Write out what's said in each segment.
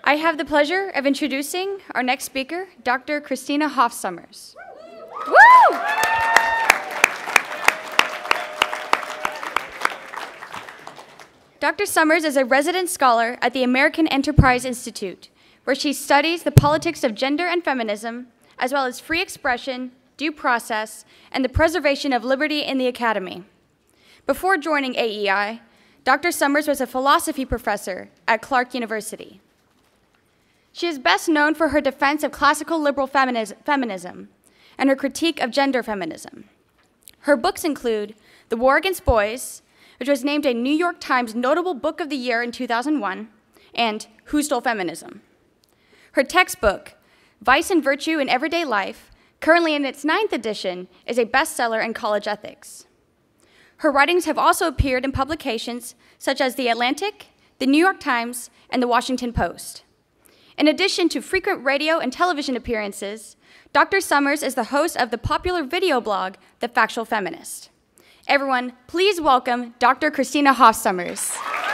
I have the pleasure of introducing our next speaker, Dr. Christina Hoff Sommers. Woo! Dr. Sommers is a resident scholar at the American Enterprise Institute, where she studies the politics of gender and feminism, as well as free expression, due process, and the preservation of liberty in the academy. Before joining AEI, Dr. Sommers was a philosophy professor at Clark University. She is best known for her defense of classical liberal feminism and her critique of gender feminism. Her books include The War Against Boys, which was named a New York Times Notable Book of the Year in 2001, and Who Stole Feminism? Her textbook, Vice and Virtue in Everyday Life, currently in its 9th edition, is a bestseller in college ethics. Her writings have also appeared in publications such as The Atlantic, The New York Times, and The Washington Post. In addition to frequent radio and television appearances, Dr. Sommers is the host of the popular video blog, The Factual Feminist. Everyone, please welcome Dr. Christina Hoff Sommers.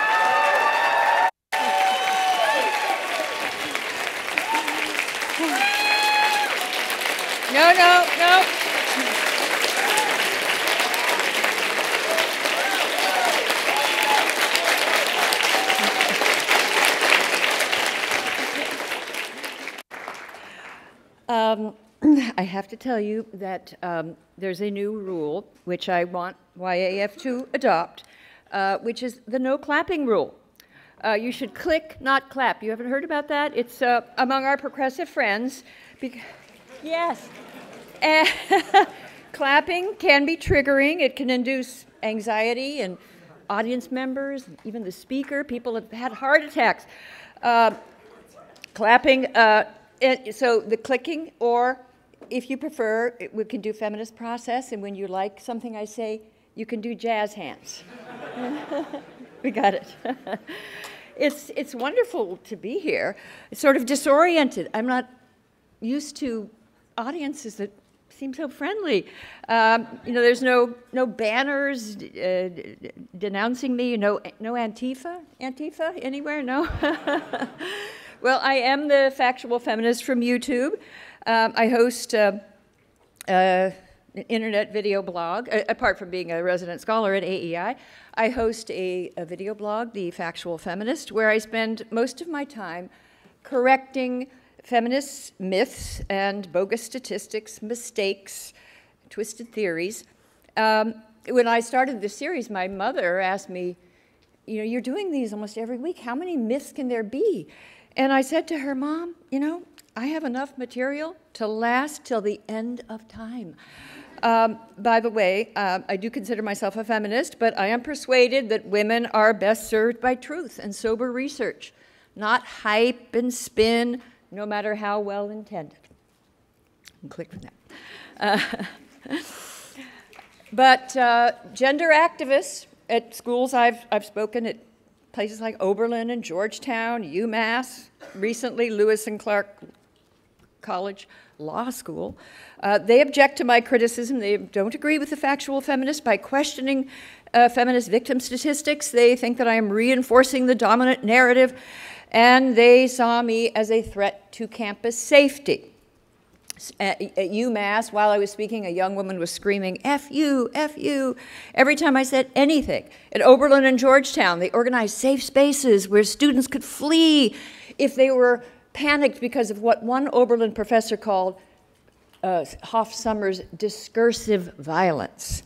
No. I have to tell you that there's a new rule, which I want YAF to adopt, which is the no clapping rule. You should click, not clap. You haven't heard about that? It's among our progressive friends. Yes. Clapping can be triggering. It can induce anxiety in audience members, even the speaker. People have had heart attacks. Clapping, so the clicking, or if you prefer, we can do feminist process, and when you like something I say, you can do jazz hands. We got it. It's wonderful to be here. It's sort of disoriented. I'm not used to audiences that seem so friendly. There's no banners denouncing me. No Antifa anywhere. No. Well, I am the factual feminist from YouTube. I host an internet video blog. Apart from being a resident scholar at AEI, I host a video blog, The Factual Feminist, where I spend most of my time correcting feminist myths and bogus statistics, mistakes, twisted theories. When I started this series, my mother asked me, you're doing these almost every week. How many myths can there be? And I said to her, Mom, I have enough material to last till the end of time. By the way, I do consider myself a feminist, but I am persuaded that women are best served by truth and sober research, not hype and spin, no matter how well intended. And click for that. But gender activists at schools I've spoken at places like Oberlin and Georgetown, UMass, recently Lewis and Clark College Law School. They object to my criticism. They don't agree with the factual feminist by questioning feminist victim statistics. They think that I am reinforcing the dominant narrative, and they saw me as a threat to campus safety. At UMass, while I was speaking, a young woman was screaming, F you, F you, every time I said anything. At Oberlin and Georgetown, they organized safe spaces where students could flee if they were panicked because of what one Oberlin professor called Hoff Sommers' discursive violence.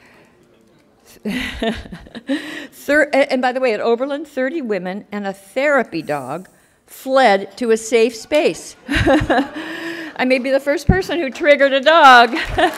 And by the way, at Oberlin, 30 women and a therapy dog fled to a safe space. I may be the first person who triggered a dog.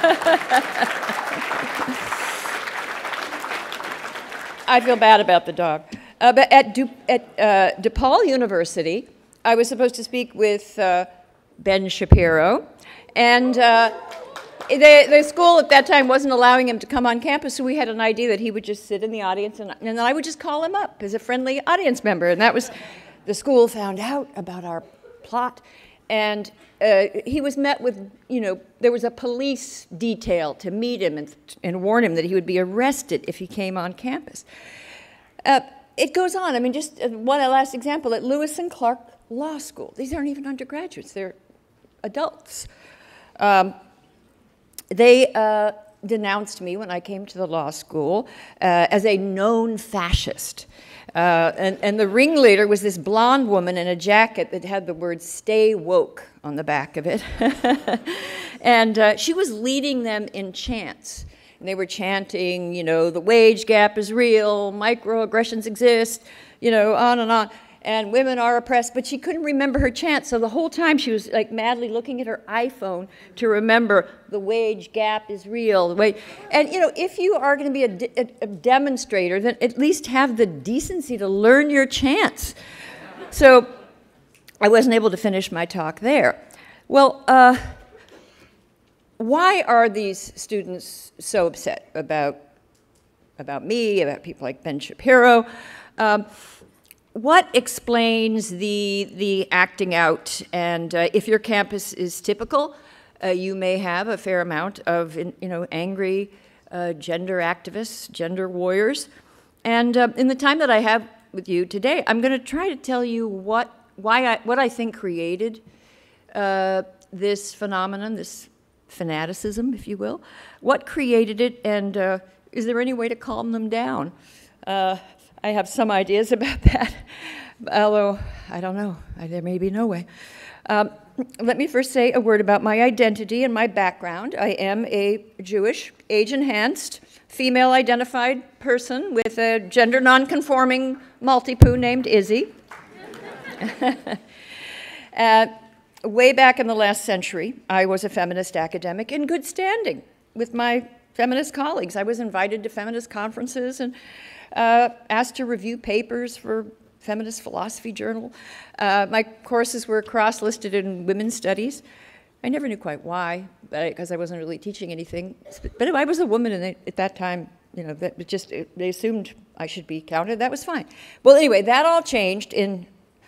I feel bad about the dog. But at DePaul University, I was supposed to speak with Ben Shapiro, and the school at that time wasn't allowing him to come on campus, so we had an idea that he would just sit in the audience, and then I would just call him up as a friendly audience member, and that was, the school found out about our plot, and he was met with, there was a police detail to meet him and warn him that he would be arrested if he came on campus. it goes on. I mean, just one last example, at Lewis and Clark Law School. These aren't even undergraduates, they're adults. They denounced me when I came to the law school as a known fascist. And the ringleader was this blonde woman in a jacket that had the word "stay woke" on the back of it. And she was leading them in chants. And they were chanting, you know, the wage gap is real, microaggressions exist, you know, on and on. And women are oppressed, but she couldn't remember her chant. So the whole time she was like madly looking at her iPhone to remember the wage gap is real. And you know, if you are going to be a demonstrator, then at least have the decency to learn your chants. So I wasn't able to finish my talk there. Well, why are these students so upset about me, about people like Ben Shapiro? What explains the acting out? And if your campus is typical, you may have a fair amount of angry gender activists, gender warriors. And in the time that I have with you today, I'm going to try to tell you what I think created this phenomenon, this fanaticism, if you will. What created it, and is there any way to calm them down? I have some ideas about that, although I don't know. There may be no way. Let me first say a word about my identity and my background. I am a Jewish, age-enhanced, female-identified person with a gender non-conforming multi-poo named Izzy. Way back in the last century, I was a feminist academic in good standing with my feminist colleagues. I was invited to feminist conferences and asked to review papers for Feminist Philosophy Journal. My courses were cross-listed in women's studies. I never knew quite why, because I wasn't really teaching anything. But if I was a woman at that time, you know, they assumed I should be counted. That was fine. Well, anyway, that all changed in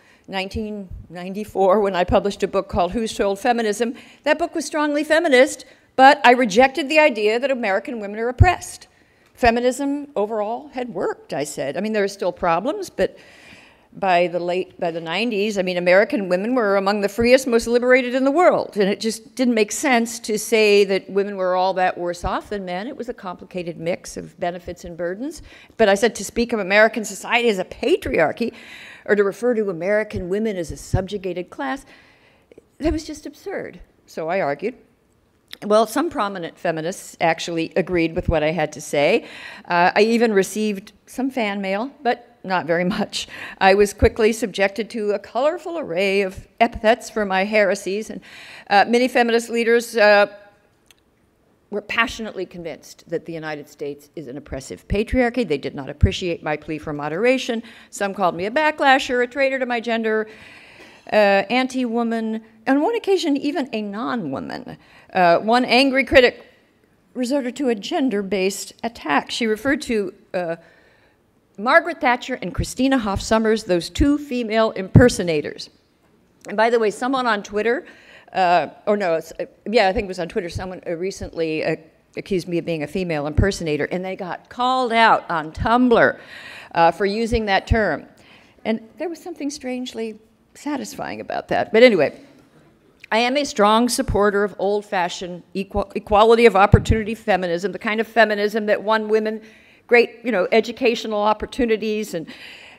1994 when I published a book called Who Sold Feminism. That book was strongly feminist, but I rejected the idea that American women are oppressed. Feminism overall had worked, I said. I mean, there are still problems, but by the 90s, I mean, American women were among the freest, most liberated in the world. And it just didn't make sense to say that women were all that worse off than men. It was a complicated mix of benefits and burdens. But I said to speak of American society as a patriarchy, or to refer to American women as a subjugated class, that was just absurd. So I argued. Well, some prominent feminists actually agreed with what I had to say. I even received some fan mail, but not very much. I was quickly subjected to a colorful array of epithets for my heresies, and many feminist leaders were passionately convinced that the United States is an oppressive patriarchy. They did not appreciate my plea for moderation. Some called me a backlasher, a traitor to my gender, anti-woman, on one occasion even a non-woman. One angry critic resorted to a gender-based attack. She referred to Margaret Thatcher and Christina Hoff Sommers, those two female impersonators. And by the way, someone on Twitter, I think it was on Twitter, someone recently accused me of being a female impersonator, and they got called out on Tumblr for using that term. And there was something strangely satisfying about that. But anyway, I am a strong supporter of old-fashioned equality of opportunity feminism, the kind of feminism that won women great, educational opportunities, and,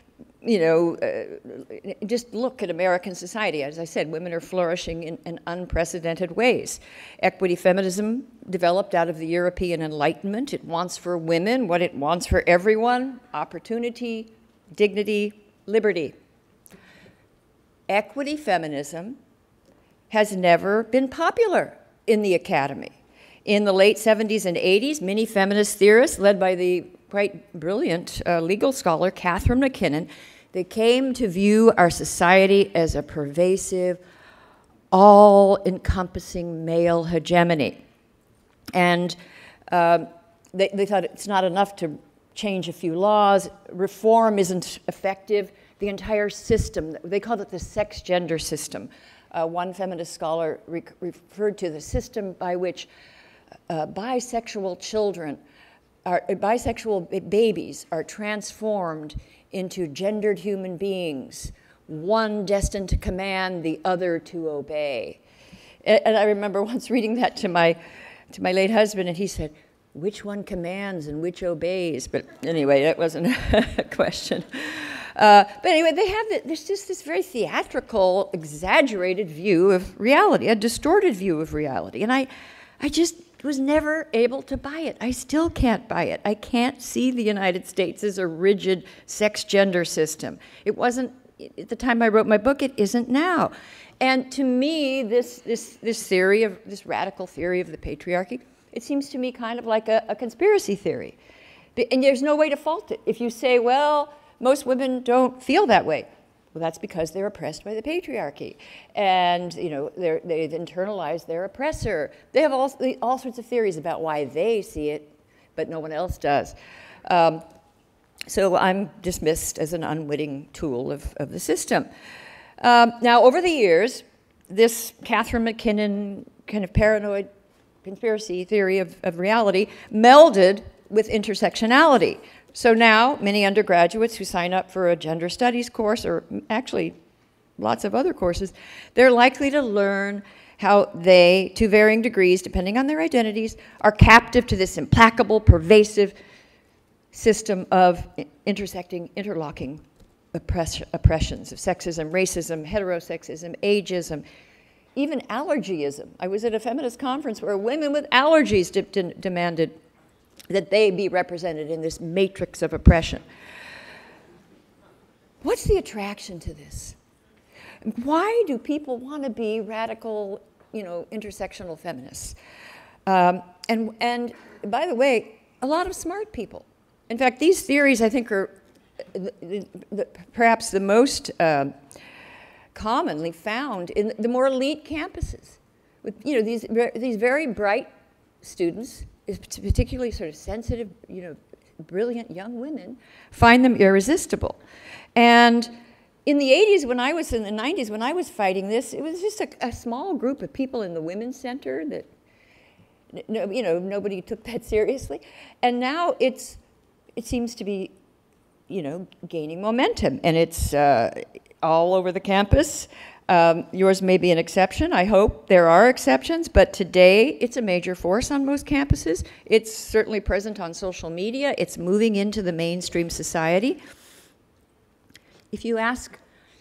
just look at American society. As I said, women are flourishing in unprecedented ways. Equity feminism developed out of the European Enlightenment. It wants for women what it wants for everyone: opportunity, dignity, liberty. Equity feminism has never been popular in the academy. In the late 70s and 80s, many feminist theorists, led by the quite brilliant legal scholar Catherine McKinnon, they came to view our society as a pervasive, all-encompassing male hegemony. And they thought it's not enough to change a few laws. Reform isn't effective. The entire system, they called it the sex-gender system. One feminist scholar referred to the system by which bisexual babies are transformed into gendered human beings, one destined to command, the other to obey. And I remember once reading that to my late husband, and he said, which one commands and which obeys? But anyway, that wasn't a question. But anyway, there's just this very theatrical, exaggerated view of reality, a distorted view of reality. And I just was never able to buy it. I still can't buy it. I can't see the United States as a rigid sex-gender system. It wasn't at the time I wrote my book. It isn't now. And to me, this radical theory of the patriarchy, it seems to me kind of like a conspiracy theory. And there's no way to fault it. If you say, well, most women don't feel that way. Well, that's because they're oppressed by the patriarchy. And, you know, they've internalized their oppressor. They have all sorts of theories about why they see it, but no one else does. So I'm dismissed as an unwitting tool of the system. Now, over the years, this Catherine McKinnon kind of paranoid conspiracy theory of reality melded with intersectionality. So now, many undergraduates who sign up for a gender studies course, or actually lots of other courses, they're likely to learn how they, to varying degrees, depending on their identities, are captive to this implacable, pervasive system of intersecting, interlocking oppressions of sexism, racism, heterosexism, ageism, even allergyism. I was at a feminist conference where women with allergies demanded that they be represented in this matrix of oppression. What's the attraction to this? Why do people want to be radical, you know, intersectional feminists? And by the way, a lot of smart people. In fact, these theories, I think, are perhaps the most commonly found in the more elite campuses. With, you know, these very bright students, particularly sort of sensitive, you know, brilliant young women, find them irresistible. And in the 80s, when I was in the 90s, when I was fighting this, it was just a small group of people in the Women's Center that, you know, nobody took that seriously. And now it seems to be, you know, gaining momentum, and it's all over the campus. Yours may be an exception. I hope there are exceptions, but today it's a major force on most campuses. It's certainly present on social media. It's moving into the mainstream society. If you ask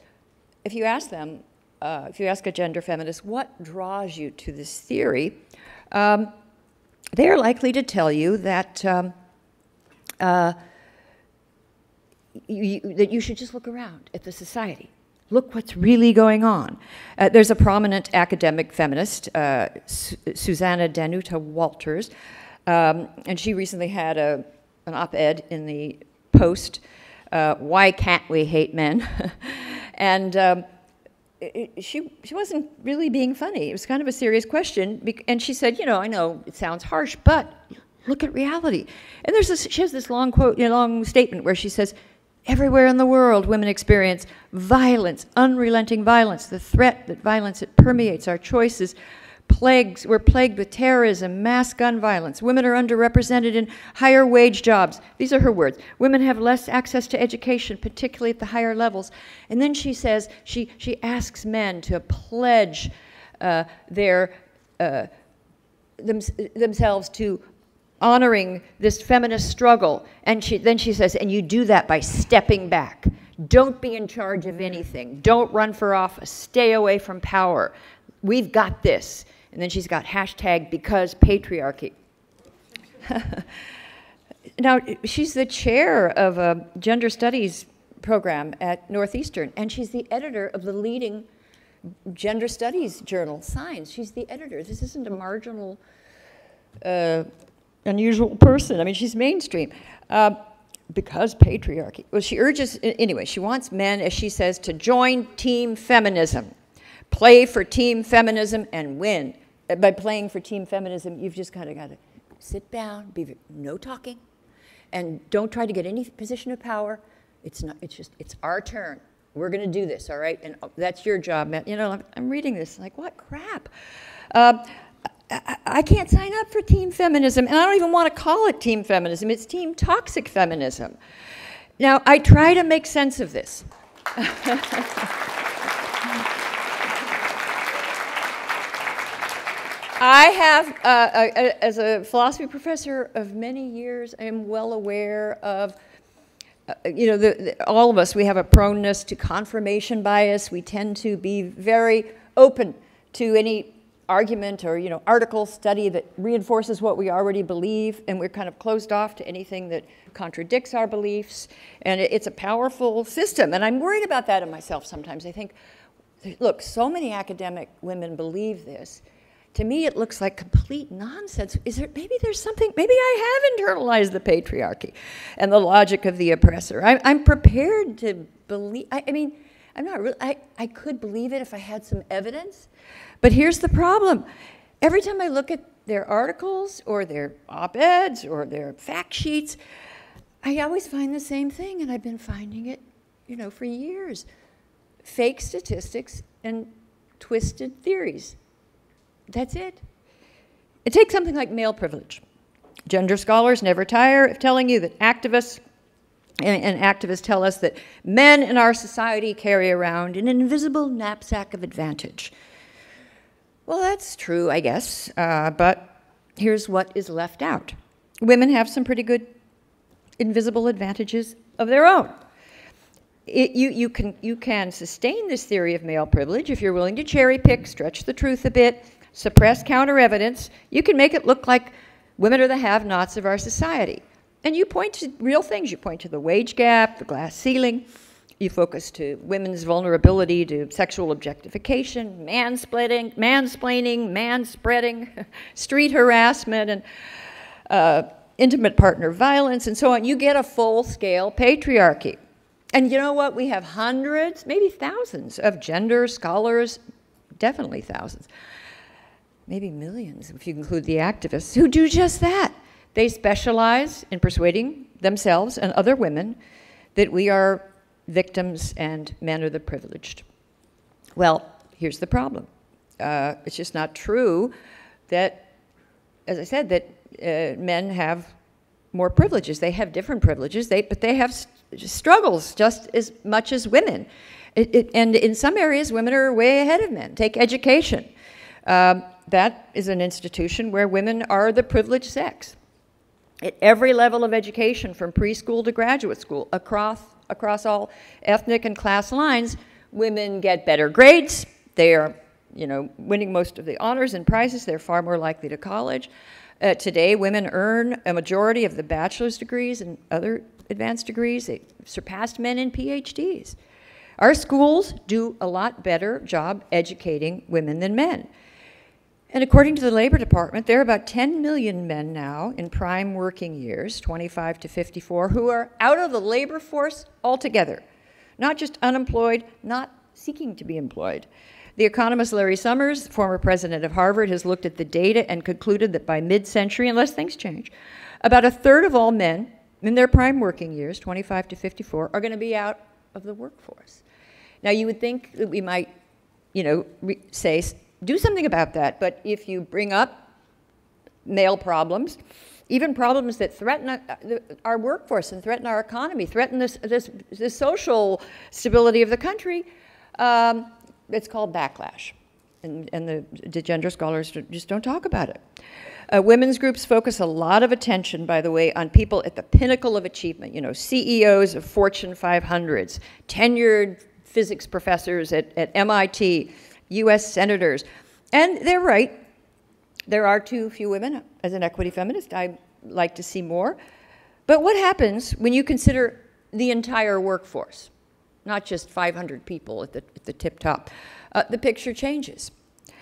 a gender feminist, what draws you to this theory, they're likely to tell you that that you should just look around at the society. Look what's really going on. There's a prominent academic feminist, Susanna Danuta Walters, and she recently had an op-ed in the Post, Why Can't We Hate Men? And she wasn't really being funny. It was kind of a serious question, and she said, you know, I know it sounds harsh, but look at reality. And she has this long quote, long statement where she says, everywhere in the world, women experience violence, unrelenting violence, the threat that violence, it permeates our choices. We're plagued with terrorism, mass gun violence. Women are underrepresented in higher wage jobs. These are her words. Women have less access to education, particularly at the higher levels. And then she says, she asks men to pledge themselves to honoring this feminist struggle. And then she says, and you do that by stepping back. Don't be in charge of anything. Don't run for office. Stay away from power. We've got this. And then she's got hashtag because patriarchy. Now, she's the chair of a gender studies program at Northeastern, and she's the editor of the leading gender studies journal, Science. She's the editor. This isn't a marginal unusual person. I mean, she's mainstream. Because patriarchy. Well, she urges, anyway, she wants men, as she says, to join team feminism. Play for team feminism and win. By playing for team feminism, you've just kind of got to sit down, no talking, and don't try to get any position of power. It's our turn. We're going to do this, all right? And that's your job, man. You know, I'm reading this, like, what crap? I can't sign up for team feminism, and I don't even want to call it team feminism. It's team toxic feminism. Now, I try to make sense of this. I have, as a philosophy professor of many years, I am well aware of, all of us, we have a proneness to confirmation bias. We tend to be very open to any argument or, article study that reinforces what we already believe, and we're kind of closed off to anything that contradicts our beliefs. And it's a powerful system, and I'm worried about that in myself sometimes. I think, look, so many academic women believe this. To me, it looks like complete nonsense. Maybe there's something, maybe I have internalized the patriarchy and the logic of the oppressor. I'm prepared to believe, I'm not really, I could believe it if I had some evidence. But here's the problem. Every time I look at their articles or their op-eds or their fact sheets, I always find the same thing, and I've been finding it, for years. Fake statistics and twisted theories. That's it. It takes something like male privilege. Gender scholars never tire of telling you that activists and activists tell us that men in our society carry around an invisible knapsack of advantage. Well, that's true, I guess, but here's what is left out. Women have some pretty good invisible advantages of their own. You can sustain this theory of male privilege if you're willing to cherry pick, stretch the truth a bit, suppress counter-evidence. You can make it look like women are the have-nots of our society. And you point to real things. You point to the wage gap, the glass ceiling. You focus to women's vulnerability to sexual objectification, mansplaining, man-spreading, street harassment, and intimate partner violence, and so on. You get a full-scale patriarchy. And you know what? We have hundreds, maybe thousands of gender scholars, definitely thousands, maybe millions if you include the activists, who do just that. They specialize in persuading themselves and other women that we are victims and men are the privileged. Well, here's the problem. It's just not true that, as I said, that men have more privileges. They have different privileges, but they have struggles just as much as women. And in some areas, women are way ahead of men. Take education. That is an institution where women are the privileged sex. At every level of education, from preschool to graduate school, across all ethnic and class lines, women get better grades. They are, winning most of the honors and prizes. They're far more likely to college. Today, women earn a majority of the bachelor's degrees and other advanced degrees. They surpassed men in PhDs. Our schools do a lot better job educating women than men. And according to the Labor Department, there are about 10 million men now in prime working years, 25 to 54, who are out of the labor force altogether, not just unemployed, not seeking to be employed. The economist Larry Summers, former president of Harvard, has looked at the data and concluded that by mid-century, unless things change, about a third of all men in their prime working years, 25 to 54, are going to be out of the workforce. Now, you would think that we might, say, do something about that, but if you bring up male problems, even problems that threaten our workforce and threaten our economy, threaten the social stability of the country, it's called backlash. And the gender scholars just don't talk about it. Women's groups focus a lot of attention, by the way, on people at the pinnacle of achievement, CEOs of Fortune 500s, tenured physics professors at MIT, U.S. senators. And they're right. There are too few women. As an equity feminist, I'd like to see more. But what happens when you consider the entire workforce, not just 500 people at the tip top? The picture changes.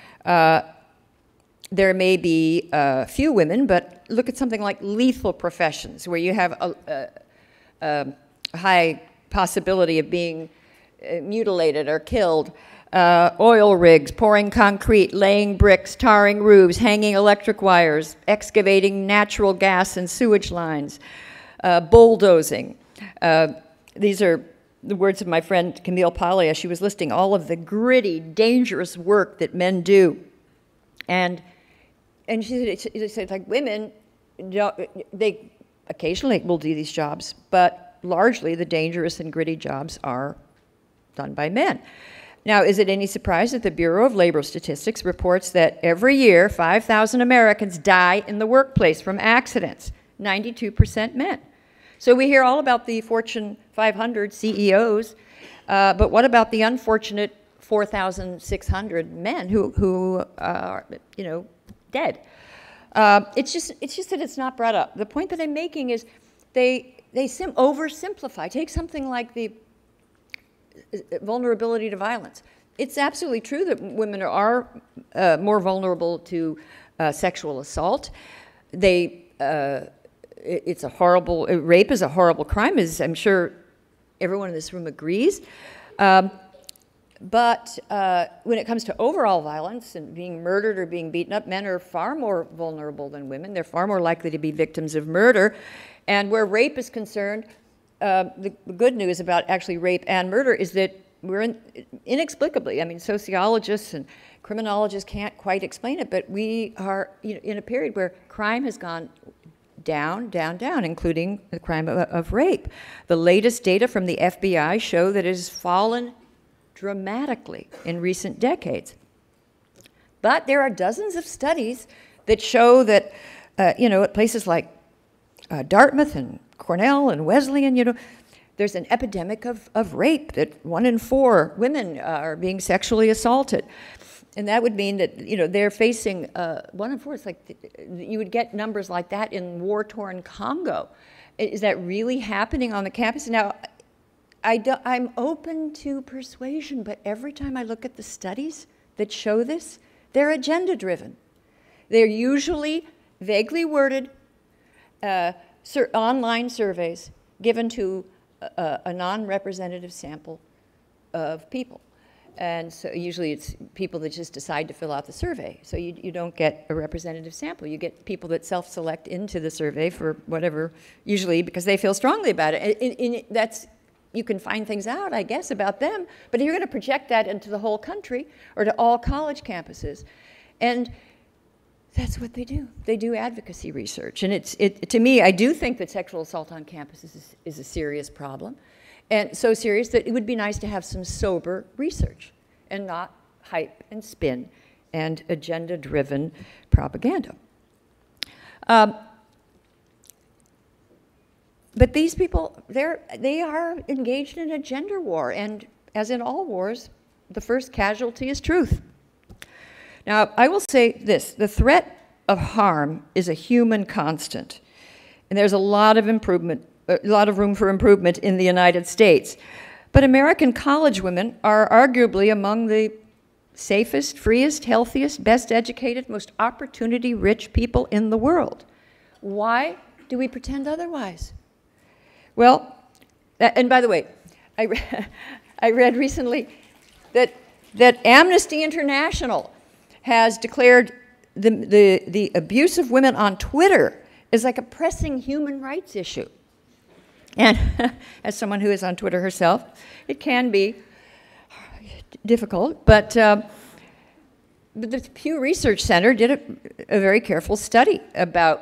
There may be few women, but look at something like lethal professions, where you have a high possibility of being mutilated or killed. Oil rigs, pouring concrete, laying bricks, tarring roofs, hanging electric wires, excavating natural gas and sewage lines, bulldozing. These are the words of my friend Camille Paglia. She was listing all of the gritty, dangerous work that men do. And she said, like, women, they occasionally will do these jobs, but largely the dangerous and gritty jobs are done by men. Now, is it any surprise that the Bureau of Labor Statistics reports that every year 5,000 Americans die in the workplace from accidents, 92% men? So we hear all about the Fortune 500 CEOs, but what about the unfortunate 4,600 men who are, you know, dead? It's just that it's not brought up. The point that I'm making is they oversimplify. Take something like the vulnerability to violence. It's absolutely true that women are more vulnerable to sexual assault. It's a horrible, rape is a horrible crime, as I'm sure everyone in this room agrees. But when it comes to overall violence and being murdered or being beaten up, men are far more vulnerable than women. They're far more likely to be victims of murder. And where rape is concerned, the good news about actually rape and murder is that we're inexplicably, I mean, sociologists and criminologists can't quite explain it, but we are, you know, in a period where crime has gone down, down, down, including the crime of rape. The latest data from the FBI show that it has fallen dramatically in recent decades. But there are dozens of studies that show that, you know, at places like Dartmouth and Cornell and Wesleyan, you know, there's an epidemic of rape, that 1 in 4 women are being sexually assaulted. And that would mean that, you know, they're facing 1 in 4. It's like you would get numbers like that in war-torn Congo. Is that really happening on the campus? Now, I'm open to persuasion, but every time I look at the studies that show this, they're agenda-driven. They're usually vaguely worded online surveys given to a non-representative sample of people. And so usually it's people that just decide to fill out the survey. So you don't get a representative sample. You get people that self-select into the survey for whatever, usually because they feel strongly about it. You can find things out, I guess, about them, but you're going to project that into the whole country or to all college campuses. And that's what they do. They do advocacy research. And to me, I do think that sexual assault on campuses is a serious problem, and so serious that it would be nice to have some sober research and not hype and spin and agenda-driven propaganda. But these people, they are engaged in a gender war, and as in all wars, the first casualty is truth. Now, I will say this, the threat of harm is a human constant, and there's a lot of room for improvement in the United States. But American college women are arguably among the safest, freest, healthiest, best educated, most opportunity-rich people in the world. Why do we pretend otherwise? Well, and by the way, I read recently that Amnesty International has declared the abuse of women on Twitter is like a pressing human rights issue. And as someone who is on Twitter herself, it can be difficult, but the Pew Research Center did a very careful study about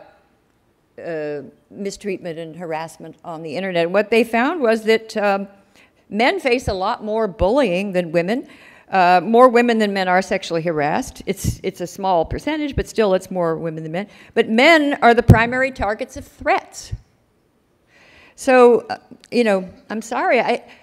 mistreatment and harassment on the internet. And what they found was that men face a lot more bullying than women. More women than men are sexually harassed. It's a small percentage, but still it's more women than men. But men are the primary targets of threats. So, you know, I'm sorry,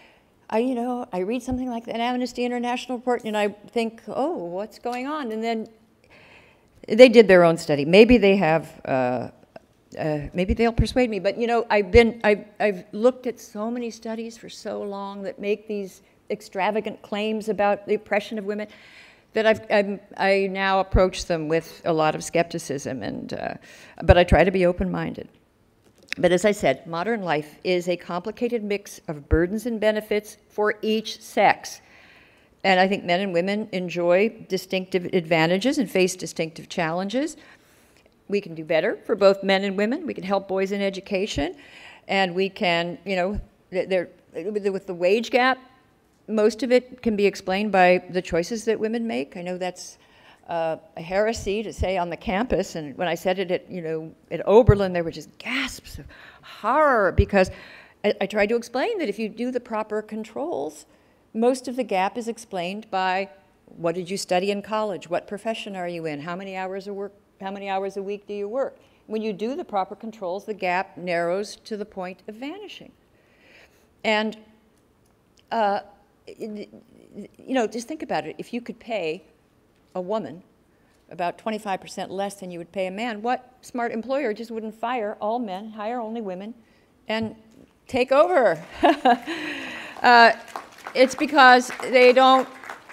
I read something like an Amnesty International report and I think, oh, what's going on? And then they did their own study. Maybe they have, maybe they'll persuade me. But, you know, I've looked at so many studies for so long that make these extravagant claims about the oppression of women that I now approach them with a lot of skepticism, but I try to be open-minded. But as I said, modern life is a complicated mix of burdens and benefits for each sex. And I think men and women enjoy distinctive advantages and face distinctive challenges. We can do better for both men and women. We can help boys in education. And we can, you know, with the wage gap, most of it can be explained by the choices that women make. I know that's a heresy to say on the campus, and when I said it at Oberlin, there were just gasps of horror because I tried to explain that if you do the proper controls, most of the gap is explained by what did you study in college? What profession are you in? How many hours a week do you work? When you do the proper controls, the gap narrows to the point of vanishing. And, you know, just think about it. If you could pay a woman about 25% less than you would pay a man, what smart employer just wouldn't fire all men, hire only women, and take over? It's because they don't,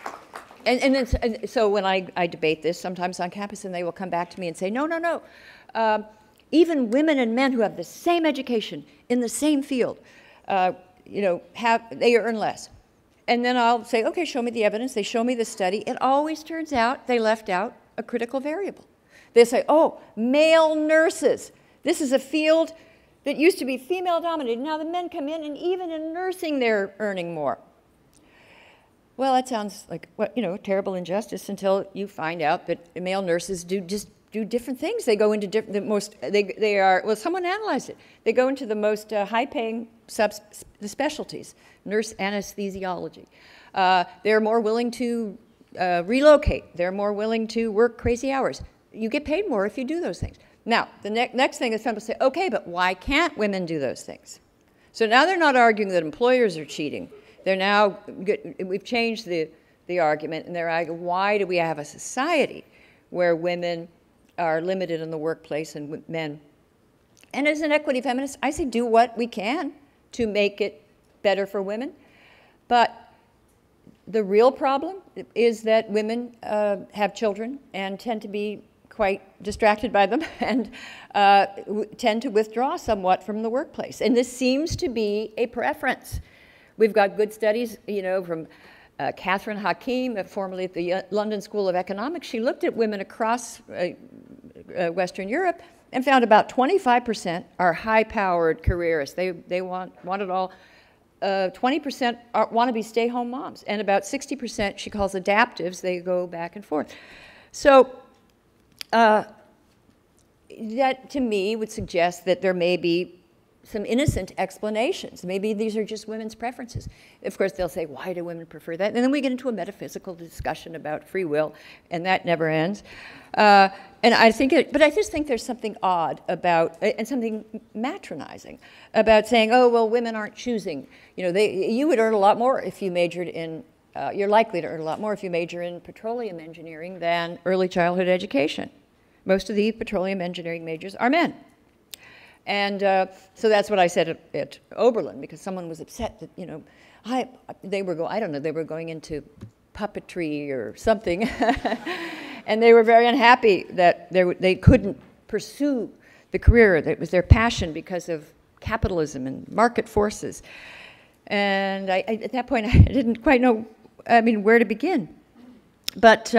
and so when I debate this sometimes on campus, and they will come back to me and say, no, no, no. Even women and men who have the same education in the same field, you know, they earn less. And then I'll say, okay, show me the evidence. They show me the study. It always turns out they left out a critical variable. They say, oh, male nurses. This is a field that used to be female-dominated. Now the men come in, and even in nursing, they're earning more. Well, that sounds like, you know, a terrible injustice until you find out that male nurses do different things. They go into well, someone analyzed it. They go into the most high-paying specialties, nurse anesthesiology. They're more willing to relocate. They're more willing to work crazy hours. You get paid more if you do those things. Now, the next thing is people say, okay, but why can't women do those things? So now they're not arguing that employers are cheating. They're now, we've changed the argument, and they're arguing, why do we have a society where women are limited in the workplace and men? And as an equity feminist, I say do what we can to make it better for women. But the real problem is that women have children and tend to be quite distracted by them and tend to withdraw somewhat from the workplace. And this seems to be a preference. We've got good studies, you know, from Catherine Hakim, formerly at the London School of Economics. She looked at women across Western Europe and found about 25% are high-powered careerists. They want it all. 20% want to be stay-home moms, and about 60% she calls adaptives. They go back and forth. So that, to me, would suggest that there may be some innocent explanations. Maybe these are just women's preferences. Of course, they'll say, why do women prefer that? And then we get into a metaphysical discussion about free will, and that never ends. And I think but I just think there's something odd about, and something matronizing, about saying, oh, well, women aren't choosing. You know, you would earn a lot more if you majored in, you're likely to earn a lot more if you major in petroleum engineering than early childhood education. Most of the petroleum engineering majors are men. And so that's what I said at Oberlin, because someone was upset that, you know, they were going into puppetry or something, and they were very unhappy that they couldn't pursue the career that was their passion because of capitalism and market forces. And at that point, I didn't quite know, I mean, where to begin. But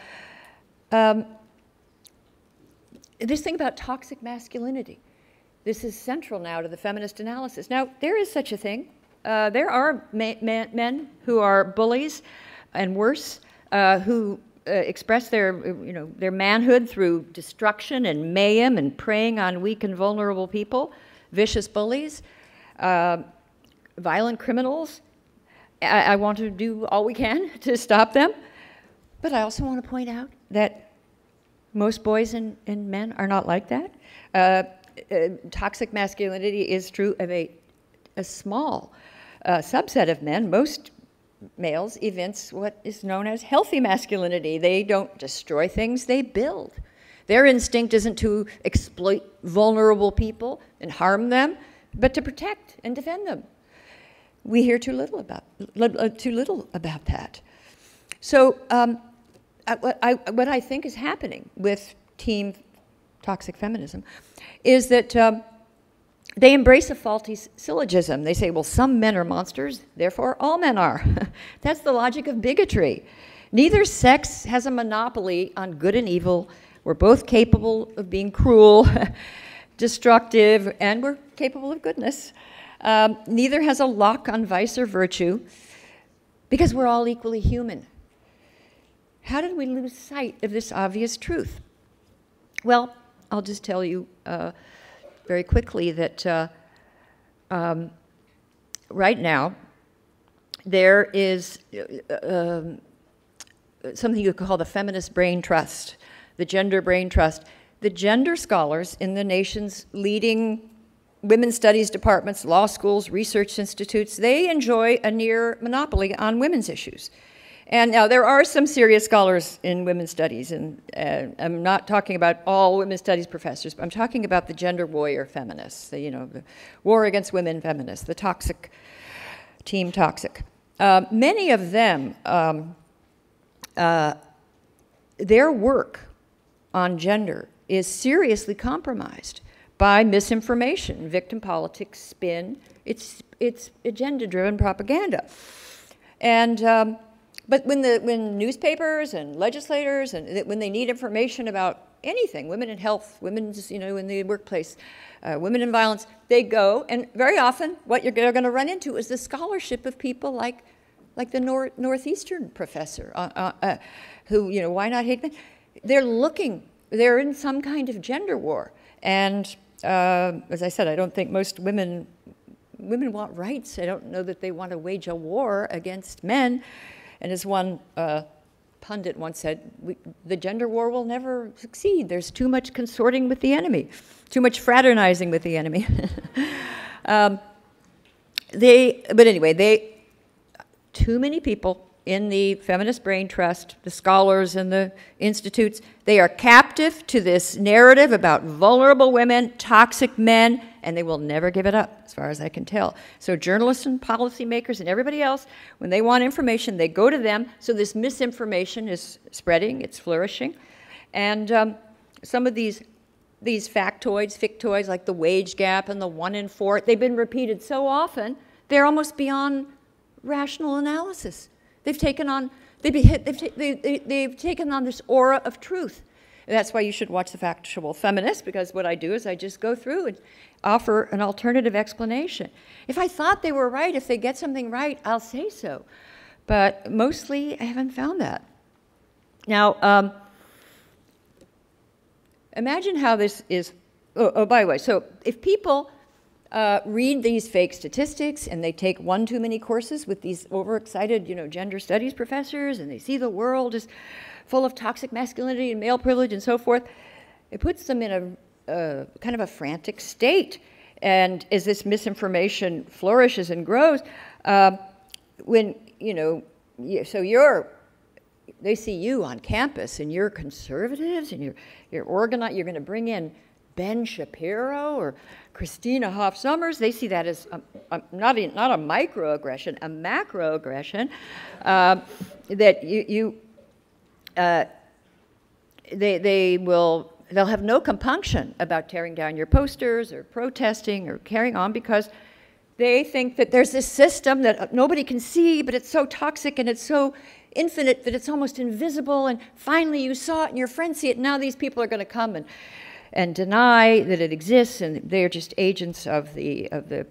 this thing about toxic masculinity. This is central now to the feminist analysis. Now, there is such a thing. There are men who are bullies and worse, who express their manhood through destruction and mayhem and preying on weak and vulnerable people, vicious bullies, violent criminals. I want to do all we can to stop them. But I also want to point out that most boys and men are not like that. Toxic masculinity is true of a small subset of men. Most males evince what is known as healthy masculinity. They don't destroy things, they build. Their instinct isn't to exploit vulnerable people and harm them, but to protect and defend them. We hear too little about that. So what I think is happening with Team Toxic Feminism is that they embrace a faulty syllogism. They say, well, some men are monsters, therefore all men are. That's the logic of bigotry. Neither sex has a monopoly on good and evil. We're both capable of being cruel, destructive, and we're capable of goodness. Neither has a lock on vice or virtue, because we're all equally human. How did we lose sight of this obvious truth? Well, I'll just tell you very quickly that right now, there is something you could call the feminist brain trust, the gender brain trust. The gender scholars in the nation's leading women's studies departments, law schools, research institutes, they enjoy a near monopoly on women's issues. And now there are some serious scholars in women's studies, and I'm not talking about all women's studies professors, but I'm talking about the gender warrior feminists, the war against women feminists, the toxic, team toxic. Many of them, their work on gender is seriously compromised by misinformation, victim politics, spin. It's agenda-driven propaganda. And but when newspapers and legislators and when they need information about anything, women in health, women's, in the workplace, women in violence, they go, and very often what they're going to run into is the scholarship of people like the Northeastern professor, who, why not hate men? They're in some kind of gender war. And as I said, I don't think most women want rights. I don't know that they want to wage a war against men. And as one pundit once said, the gender war will never succeed. There's too much consorting with the enemy, too much fraternizing with the enemy. But anyway, too many people in the feminist brain trust, the scholars and the institutes, they are captive to this narrative about vulnerable women, toxic men, and they will never give it up, as far as I can tell. So journalists and policymakers and everybody else, when they want information, they go to them. So this misinformation is spreading, it's flourishing. And some of these factoids, fictoids, like the wage gap and the 1 in 4, they've been repeated so often, they're almost beyond rational analysis. They've taken on this aura of truth. And that's why you should watch The Factual Feminist, because what I do is I just go through and offer an alternative explanation. If I thought they were right, if they get something right, I'll say so. But mostly I haven't found that. Now, imagine how this is. Oh, by the way, so if people read these fake statistics and they take one too many courses with these overexcited, gender studies professors, and they see the world is full of toxic masculinity and male privilege and so forth, it puts them in a kind of a frantic state. And as this misinformation flourishes and grows, when, they see you on campus and you're conservatives and you're organized, you're going to bring in Ben Shapiro or Christina Hoff Sommers. They see that as not a microaggression, a macroaggression, that they'll have no compunction about tearing down your posters or protesting or carrying on, because they think that there's this system that nobody can see, but it's so toxic and it's so infinite that it's almost invisible, and finally you saw it and your friends see it, and now these people are going to come and deny that it exists, and they're just agents of the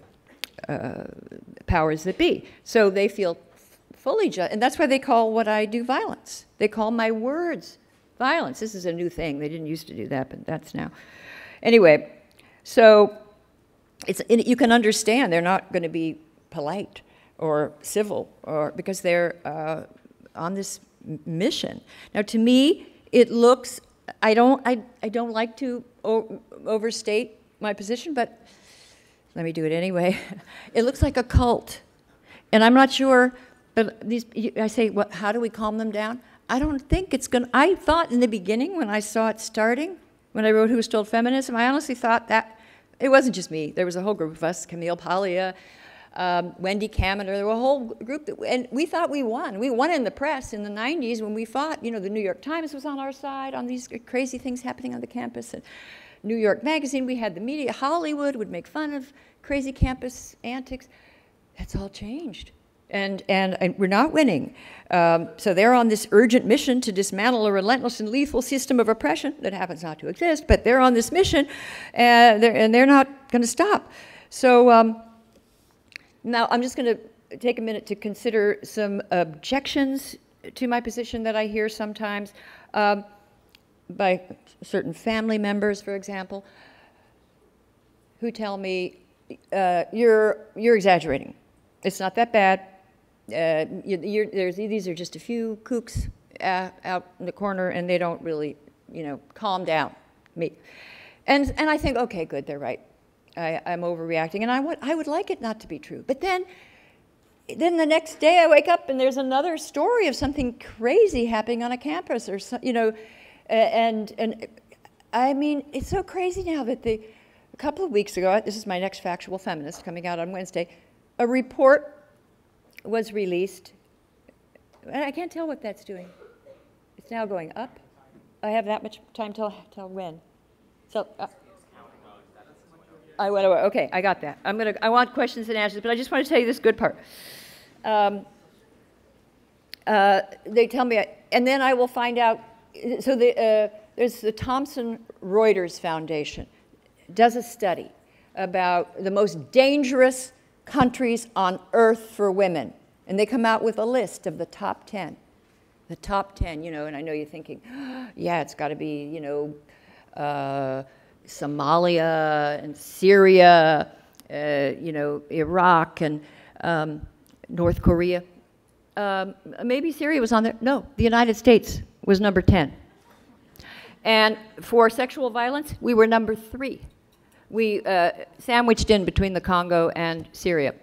powers that be. So they feel fully judged, and that's why they call what I do violence. They call my words violence. This is a new thing. They didn't used to do that, but that's now. Anyway, so you can understand they're not going to be polite or civil, because they're on this mission. Now, to me, it looks. I don't like to overstate my position, but let me do it anyway. It looks like a cult, and I'm not sure. But I say, well, how do we calm them down? I don't think it's going to. I thought in the beginning, when I saw it starting, when I wrote Who Stole Feminism, I honestly thought that it wasn't just me. There was a whole group of us, Camille Paglia, Wendy Kaminer, there were a whole group, and we thought we won. We won in the press in the 90s when we fought. The New York Times was on our side on these crazy things happening on the campus. And New York Magazine, we had the media. Hollywood would make fun of crazy campus antics. That's all changed. And we're not winning. So they're on this urgent mission to dismantle a relentless and lethal system of oppression that happens not to exist, but they're on this mission, and they're not going to stop. So now I'm just going to take a minute to consider some objections to my position that I hear sometimes by certain family members, for example, who tell me, you're exaggerating. It's not that bad. These are just a few kooks out in the corner, and they don't really, calm down me. And I think, okay, good, they're right. I'm overreacting, and I would like it not to be true. But then the next day I wake up and there's another story of something crazy happening on a campus, or and I mean, it's so crazy now that a couple of weeks ago, this is my next Factual Feminist coming out on Wednesday, a report was released. I can't tell what that's doing. It's now going up. I have that much time till when? So. Okay, I got that. I want questions and answers, but I just want to tell you this good part. They tell me, and then I will find out. So there's the Thomson Reuters Foundation does a study about the most dangerous countries on earth for women, and they come out with a list of the top 10. The top 10, and I know you're thinking, yeah, it's got to be, Somalia and Syria, Iraq and North Korea. Maybe Syria was on there. No, the United States was number 10. And for sexual violence, we were number 3. We sandwiched in between the Congo and Syria.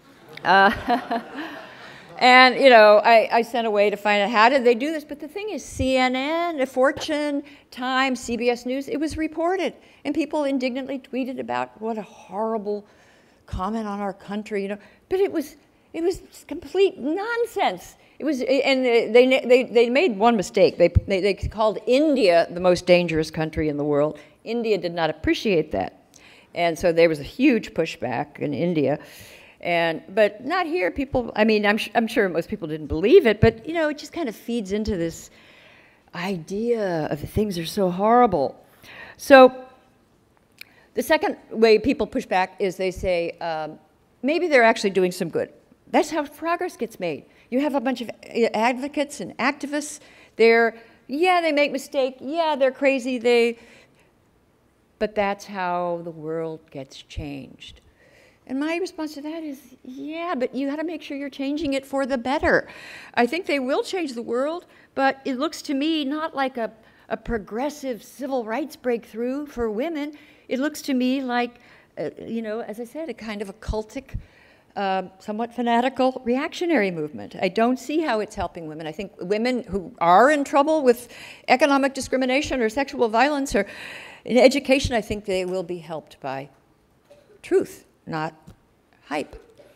And, I sent away to find out how did they do this. But the thing is, CNN, Fortune, Times, CBS News, it was reported. And people indignantly tweeted about what a horrible comment on our country, But it was complete nonsense. It was, and they made one mistake. They called India the most dangerous country in the world. India did not appreciate that. And so there was a huge pushback in India. But not here. People, I mean, I'm sure most people didn't believe it, but, it just kind of feeds into this idea of things are so horrible. So the second way people push back is they say, maybe they're actually doing some good. That's how progress gets made. You have a bunch of advocates and activists. They make mistakes. Yeah, they're crazy. But that's how the world gets changed. And my response to that is, yeah, but you got to make sure you're changing it for the better. I think they will change the world, but it looks to me not like a progressive civil rights breakthrough for women. It looks to me like, as I said, a kind of a cultic, somewhat fanatical reactionary movement. I don't see how it's helping women. I think women who are in trouble with economic discrimination or sexual violence or in education, I think they will be helped by truth, not hype.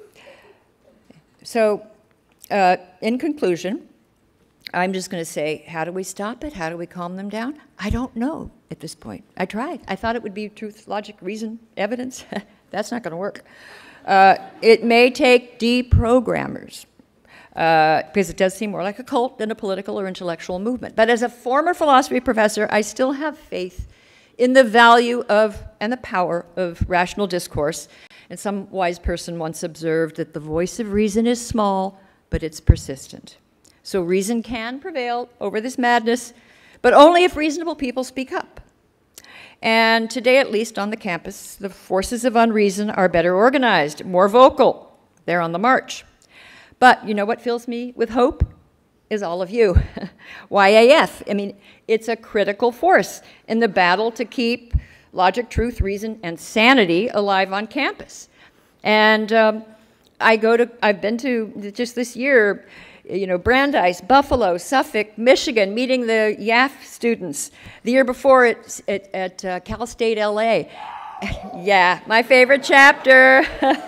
So, in conclusion, I'm just going to say, how do we stop it? How do we calm them down? I don't know at this point. I tried. I thought it would be truth, logic, reason, evidence. That's not going to work. It may take deprogrammers, because it does seem more like a cult than a political or intellectual movement. But as a former philosophy professor, I still have faith in the value of and the power of rational discourse. And some wise person once observed that the voice of reason is small, but it's persistent. So reason can prevail over this madness, but only if reasonable people speak up. And today, at least on the campus, the forces of unreason are better organized, more vocal. They're on the march. But you know what fills me with hope? Is all of you. YAF, I mean, it's a critical force in the battle to keep logic, truth, reason, and sanity alive on campus. And I've been to, just this year, Brandeis, Buffalo, Suffolk, Michigan, meeting the YAF students. The year before at Cal State LA. Yeah, my favorite chapter.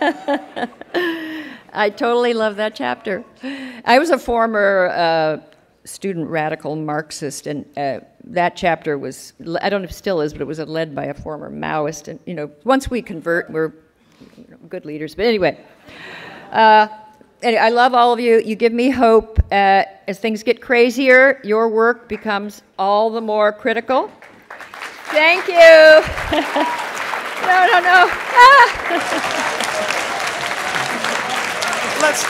I totally love that chapter. I was a former student radical Marxist, and that chapter was, I don't know if it still is, but it was led by a former Maoist. And, once we convert, we're good leaders. But anyway, I love all of you. You give me hope. As things get crazier, your work becomes all the more critical. Thank you. No. Let's.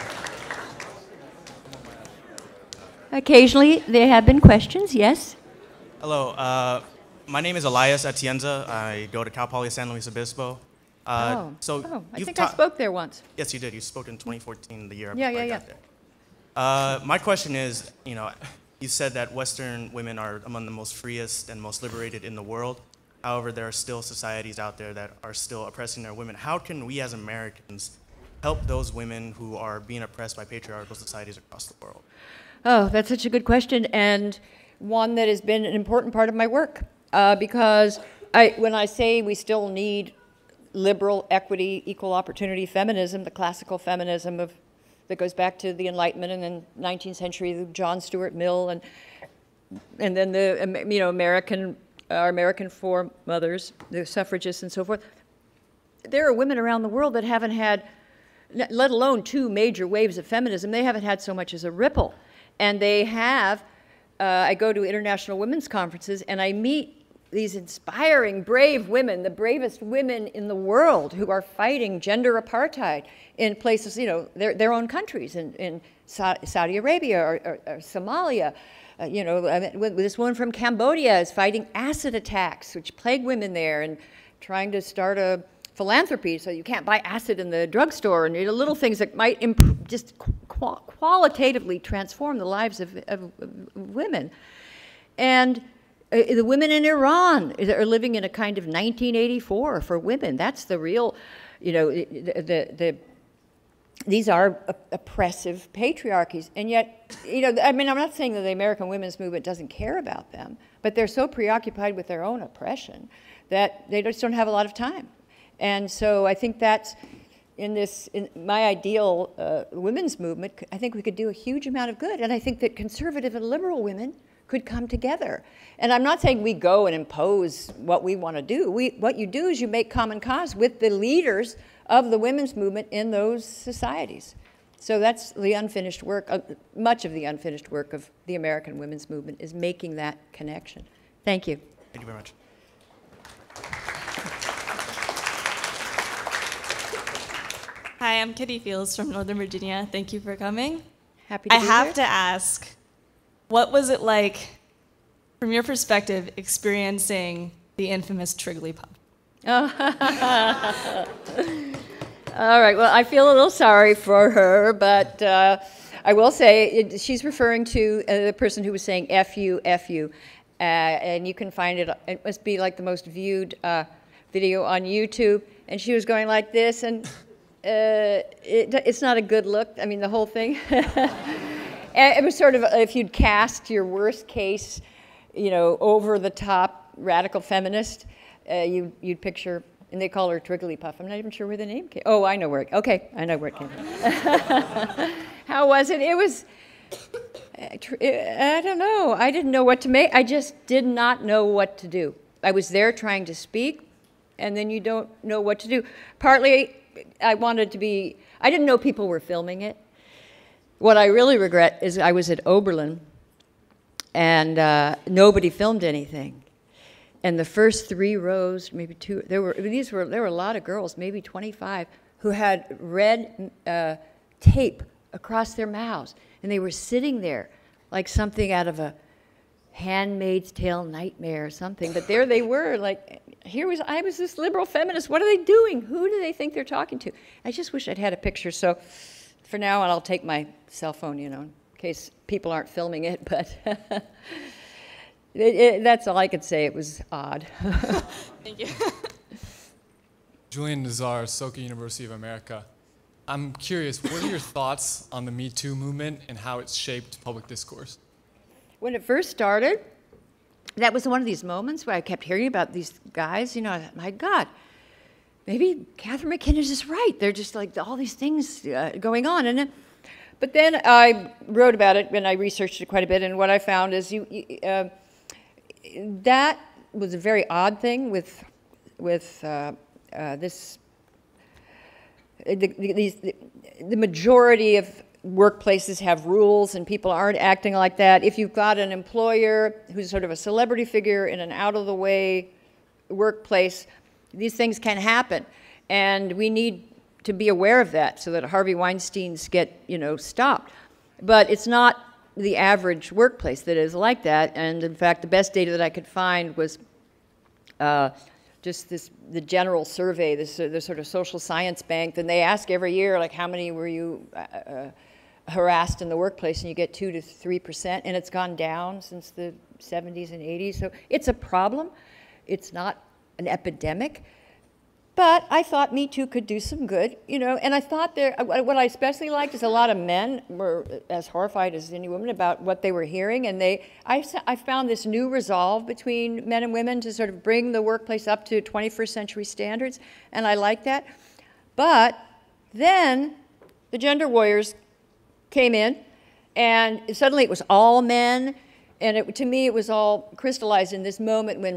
Occasionally, there have been questions, yes? Hello, my name is Elias Atienza. I go to Cal Poly San Luis Obispo. I think I spoke there once. Yes, you did. You spoke in 2014, the year Yeah, before yeah, I yeah. got there. My question is, you said that Western women are among the most freest and most liberated in the world. However, there are still societies out there that are still oppressing their women. How can we as Americans help those women who are being oppressed by patriarchal societies across the world? Oh, that's such a good question, and one that has been an important part of my work. Because when I say we still need liberal, equity, equal opportunity feminism, the classical feminism that goes back to the Enlightenment and then 19th century, the John Stuart Mill, and then the our American foremothers, the suffragists and so forth. There are women around the world that haven't had, let alone 2 major waves of feminism, they haven't had so much as a ripple. And they have, I go to international women's conferences and I meet these inspiring, brave women, the bravest women in the world who are fighting gender apartheid in places, their own countries, in Saudi Arabia or Somalia. This woman from Cambodia is fighting acid attacks, which plague women there, and trying to start a philanthropy so you can't buy acid in the drugstore, and little things that might just qualitatively transform the lives of women. And the women in Iran are living in a kind of 1984 for women. That's the real, these are oppressive patriarchies. And yet, I'm not saying that the American women's movement doesn't care about them, but they're so preoccupied with their own oppression that they just don't have a lot of time. And so I think that's, in my ideal women's movement, I think we could do a huge amount of good. And I think that conservative and liberal women could come together. And I'm not saying we go and impose what we want to do. What you do is you make common cause with the leaders of the women's movement in those societies. So that's the unfinished work, much of the unfinished work of the American women's movement is making that connection. Thank you. Thank you very much. Hi, I'm Kitty Fields from Northern Virginia. Thank you for coming. Happy to be I have here. to ask, what was it like, from your perspective, experiencing the infamous Trigglypuff? All right, well, I feel a little sorry for her, but I will say she's referring to the person who was saying F you, and you can find it, it must be like the most viewed video on YouTube, and she was going like this, and it's not a good look, I mean, the whole thing. It was sort of, if you'd cast your worst case, over-the-top radical feminist, you'd picture, and they call her Trigglypuff. I'm not even sure where the name came. Oh, I know where it, okay, I know where it came from. How was it? It was, I don't know. I didn't know what to make. I just did not know what to do. I was there trying to speak, and then you don't know what to do. Partly, I didn't know people were filming it. What I really regret is I was at Oberlin, and nobody filmed anything. And the first 3 rows, maybe 2, there were a lot of girls, maybe 25, who had red tape across their mouths, and they were sitting there like something out of a Handmaid's Tale nightmare or something. But there they were, like, I was this liberal feminist. What are they doing? Who do they think they're talking to? I just wish I'd had a picture. So for now, I'll take my cell phone, in case people aren't filming it. But that's all I could say. It was odd. Thank you. Julian Nazar, Soka University of America. I'm curious, what are your thoughts on the Me Too movement and how it's shaped public discourse? When it first started, that was one of these moments where I kept hearing about these guys, my God, maybe Catherine McKinnon is right. They're just like all these things going on. But then I wrote about it and I researched it quite a bit, and what I found is that was a very odd thing with this. The majority of workplaces have rules and people aren't acting like that. If you've got an employer who's sort of a celebrity figure in an out-of-the-way workplace, these things can happen. And we need to be aware of that so that Harvey Weinsteins get, stopped. But it's not the average workplace that is like that. And in fact, the best data that I could find was just the general survey, the sort of social science bank. And they ask every year, like, how many were you harassed in the workplace? And you get 2 to 3%. And it's gone down since the 70s and 80s. So it's a problem. It's not an epidemic. But I thought Me Too could do some good, you know, and I thought what I especially liked is a lot of men were as horrified as any woman about what they were hearing, and I found this new resolve between men and women to sort of bring the workplace up to 21st century standards, and I like that. But then the gender warriors came in, and suddenly it was all men, and to me it was all crystallized in this moment when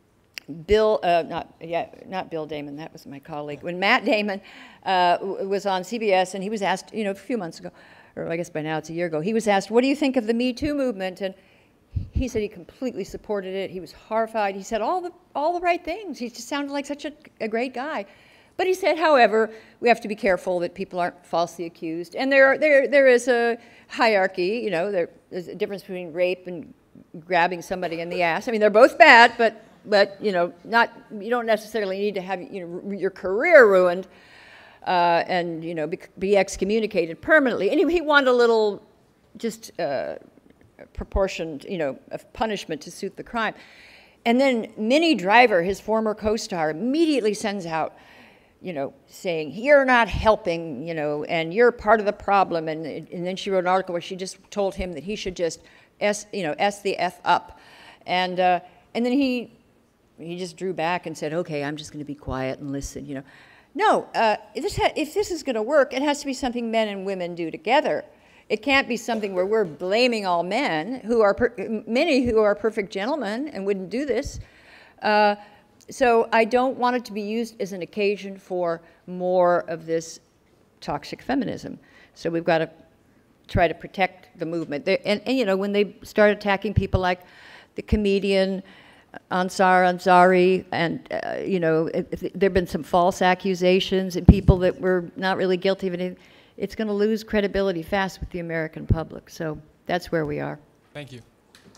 not Bill Damon, that was my colleague. When Matt Damon was on CBS, and he was asked, you know, a few months ago, or I guess by now it's a year ago, he was asked, what do you think of the Me Too movement? And he said he completely supported it. He was horrified. He said all the right things. He just sounded like such a great guy. But he said, however, we have to be careful that people aren't falsely accused. And there is a hierarchy, you know, there's a difference between rape and grabbing somebody in the ass. I mean, they're both bad, but you know, you don't necessarily need to have, you know, your career ruined and, you know, be excommunicated permanently. And he wanted a little just proportioned, you know, of punishment to suit the crime. And then Minnie Driver, his former co-star, immediately sends out, you know, saying, you're not helping, you know, and you're part of the problem. And then she wrote an article where she just told him that he should just S the F up. And then he just drew back and said, okay, I'm just going to be quiet and listen, you know. No, if this is going to work, it has to be something men and women do together. It can't be something where we're blaming all men, many who are perfect gentlemen and wouldn't do this. So I don't want it to be used as an occasion for more of this toxic feminism. So we've got to try to protect the movement. And you know, when they start attacking people like the comedian Ansar Ansari, and you know, there have been some false accusations and people that were not really guilty of anything, it's going to lose credibility fast with the American public. So that's where we are. Thank you.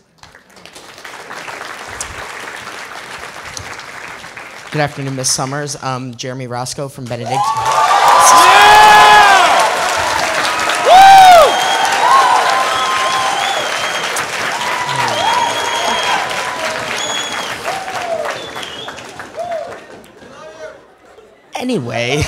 Good afternoon, Ms. Sommers. Jeremy Roscoe from Benedict. Anyway,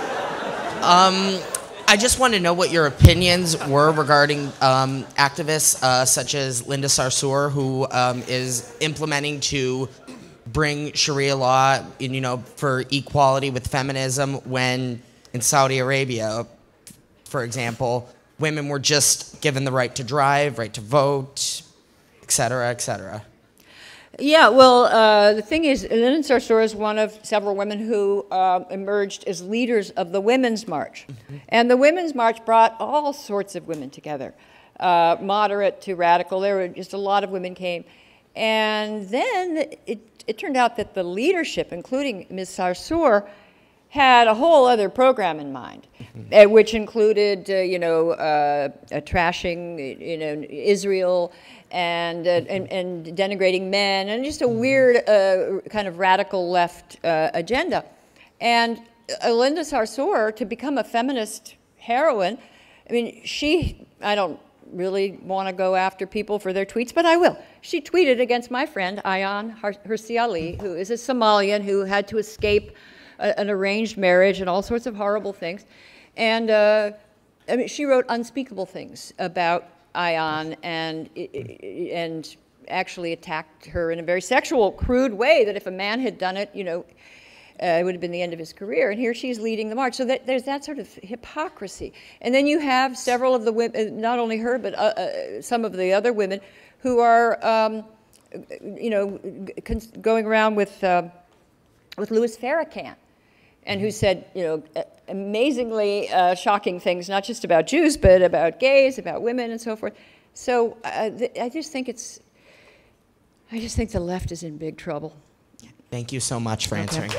I just want to know what your opinions were regarding activists such as Linda Sarsour, who is implementing to bring Sharia law, you know, for equality with feminism, when in Saudi Arabia, for example, women were just given the right to drive, right to vote, et cetera, et cetera. Yeah, well, the thing is, Linda Sarsour is one of several women who emerged as leaders of the Women's March. Mm-hmm. And the Women's March brought all sorts of women together, moderate to radical. There were just a lot of women came. And then it turned out that the leadership, including Ms. Sarsour, had a whole other program in mind, mm-hmm. Which included, you know, trashing, you know, Israel, and denigrating men, and just a weird kind of radical left agenda. And Linda Sarsour, to become a feminist heroine, I mean, I don't really want to go after people for their tweets, but I will. She tweeted against my friend Ayaan Hirsi Ali, who is a Somalian who had to escape an arranged marriage and all sorts of horrible things. And I mean, she wrote unspeakable things about Ayaan and actually attacked her in a very sexual, crude way that if a man had done it, you know, it would have been the end of his career. And here she's leading the march. So there's that sort of hypocrisy. And then you have several of the women, not only her, but some of the other women who are, you know, going around with Louis Farrakhan, and who said, you know, amazingly shocking things, not just about Jews, but about gays, about women, and so forth. So I just think the left is in big trouble. Thank you so much for answering.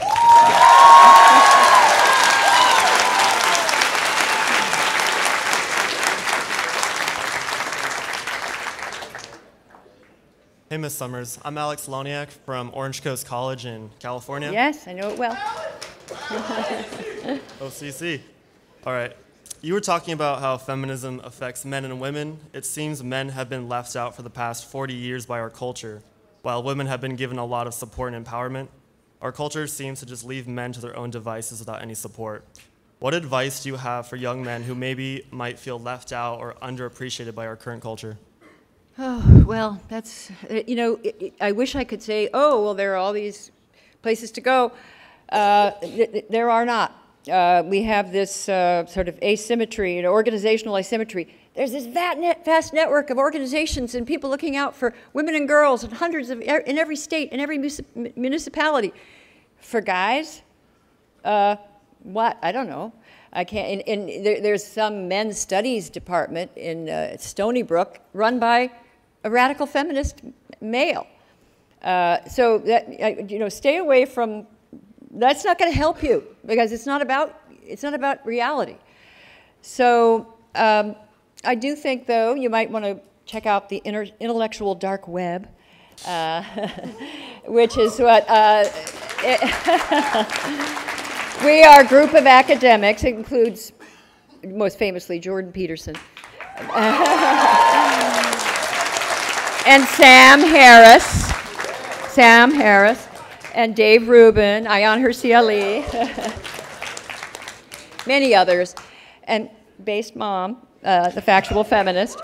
Ms. Sommers. I'm Alex Loniak from Orange Coast College in California. Yes, I know it well. OCC. All right. You were talking about how feminism affects men and women. It seems men have been left out for the past 40 years by our culture, while women have been given a lot of support and empowerment. Our culture seems to just leave men to their own devices without any support. What advice do you have for young men who maybe might feel left out or underappreciated by our current culture? Oh, well, that's, I wish I could say, oh, well, there are all these places to go. There are not. We have this sort of asymmetry, organizational asymmetry. There's this vast network of organizations and people looking out for women and girls and hundreds of, in every state, in every municipality. For guys, what? I don't know. I can't, there's some men's studies department in Stony Brook run by a radical feminist male. So that, stay away from, that's not going to help you because it's not about reality. So I do think, though, you might want to check out the intellectual dark web, which is what we are a group of academics. It includes, most famously, Jordan Peterson. And Sam Harris, and Dave Rubin, Ayan Hirsi Ali, many others, and Based Mom, the factual feminist.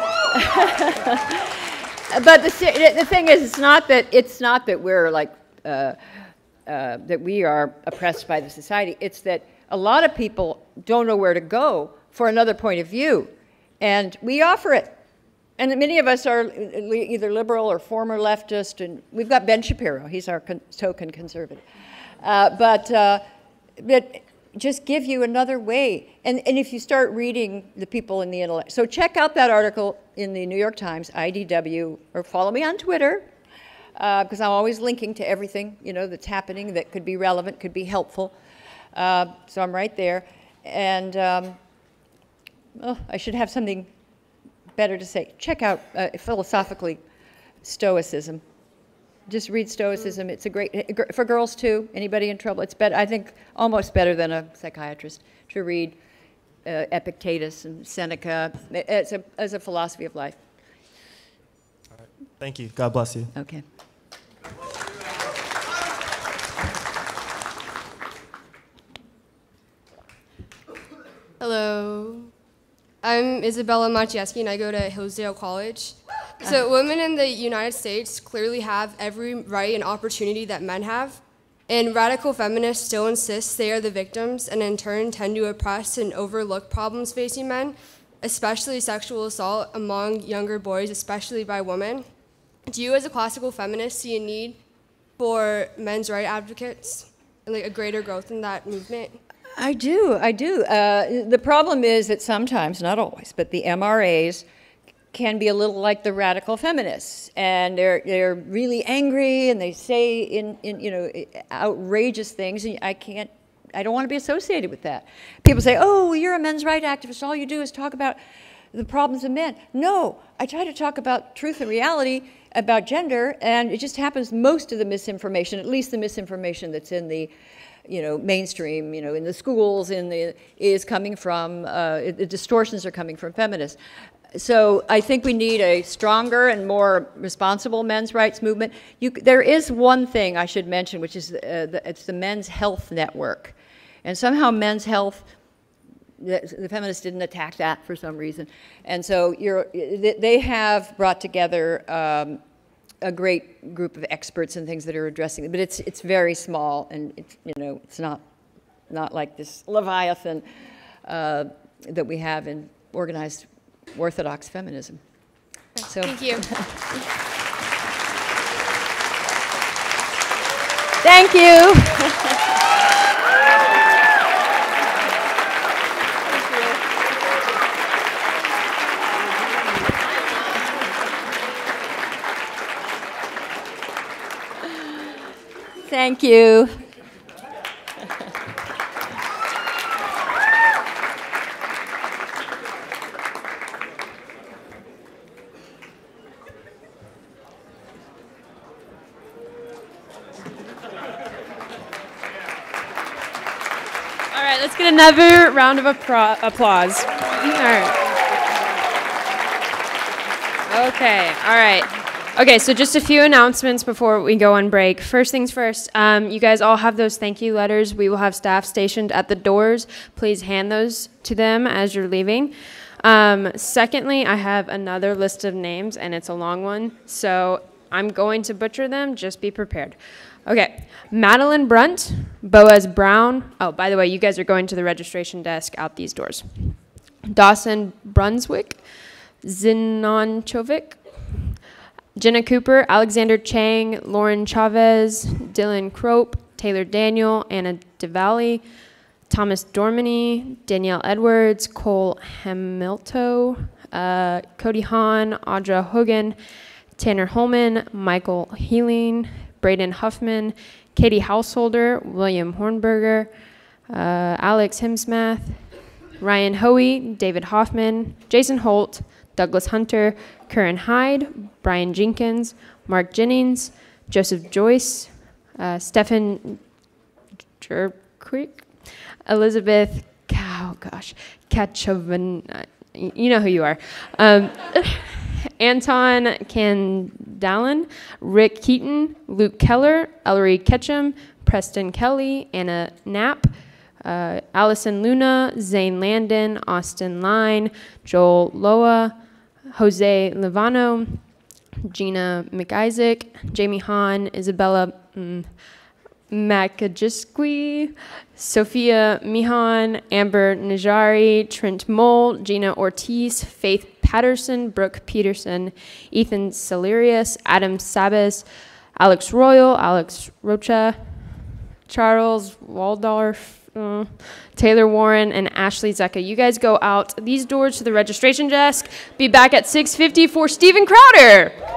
But the thing is, it's not that we're like that we are oppressed by the society. It's that a lot of people don't know where to go for another point of view, and we offer it. And many of us are either liberal or former leftist, and we've got Ben Shapiro. He's our token conservative. But just give you another way. And if you start reading the people in the intellect. So check out that article in the New York Times, IDW, or follow me on Twitter, because I'm always linking to everything, that's happening that could be relevant, could be helpful. So I'm right there. And I should have something better to say. Check out, philosophically, Stoicism. Just read Stoicism. It's a great, for girls too, anybody in trouble. It's better, I think, almost better than a psychiatrist to read Epictetus and Seneca as a philosophy of life. All right. Thank you. God bless you. Okay. Hello. I'm Isabella Maciejewski, and I go to Hillsdale College. So women in the United States clearly have every right and opportunity that men have, and radical feminists still insist they are the victims and in turn tend to oppress and overlook problems facing men, especially sexual assault among younger boys, especially by women. Do you as a classical feminist see a need for men's rights advocates and a greater growth in that movement? I do. The problem is that sometimes, not always, but the MRAs can be a little like the radical feminists, and they're really angry, and they say outrageous things, and I don't want to be associated with that. People say, "Oh, you're a men's rights activist. All you do is talk about the problems of men." No, I try to talk about truth and reality about gender, and it just happens most of the misinformation, at least the misinformation that's in the mainstream, in the schools, is coming from, the distortions are coming from feminists. So I think we need a stronger and more responsible men's rights movement. There is one thing I should mention, which is it's the Men's Health Network. And somehow men's health, the feminists didn't attack that for some reason. And so they have brought together a great group of experts and things that are addressing it, but it's very small, and it's not like this Leviathan that we have in organized Orthodox feminism. So thank you. Thank you. Thank you. All right, let's get another round of applause. All right. Okay, all right. Okay, so just a few announcements before we go on break. First things first, you guys all have those thank you letters. We will have staff stationed at the doors. Please hand those to them as you're leaving. Secondly, I have another list of names, and it's a long one, so I'm going to butcher them. Just be prepared. Okay, Madeline Brunt, Boaz Brown. Oh, by the way, you guys are going to the registration desk out these doors. Dawson Brunswick, Zinonchovic, Jenna Cooper, Alexander Chang, Lauren Chavez, Dylan Crope, Taylor Daniel, Anna DeValley, Thomas Dormany, Danielle Edwards, Cole Hamilto, Cody Hahn, Audra Hogan, Tanner Holman, Michael Healing, Braden Huffman, Katie Householder, William Hornberger, Alex Himsmath, Ryan Hoey, David Hoffman, Jason Holt, Douglas Hunter, Curran Hyde, Brian Jenkins, Mark Jennings, Joseph Joyce, Stephen Jerkwick, Elizabeth, Kachovan, you know who you are, Anton Candalin, Rick Keaton, Luke Keller, Ellery Ketchum, Preston Kelly, Anna Knapp, Allison Luna, Zane Landon, Austin Line, Joel Loa, Jose Livano, Gina McIsaac, Jamie Hahn, Isabella Makajiskwi, Sophia Mihan, Amber Najari, Trent Mole, Gina Ortiz, Faith Patterson, Brooke Peterson, Ethan Salerius, Adam Sabas, Alex Royal, Alex Rocha, Charles Waldorf, Taylor Warren, and Ashley Zecca. You guys go out these doors to the registration desk. Be back at 6:50 for Stephen Crowder.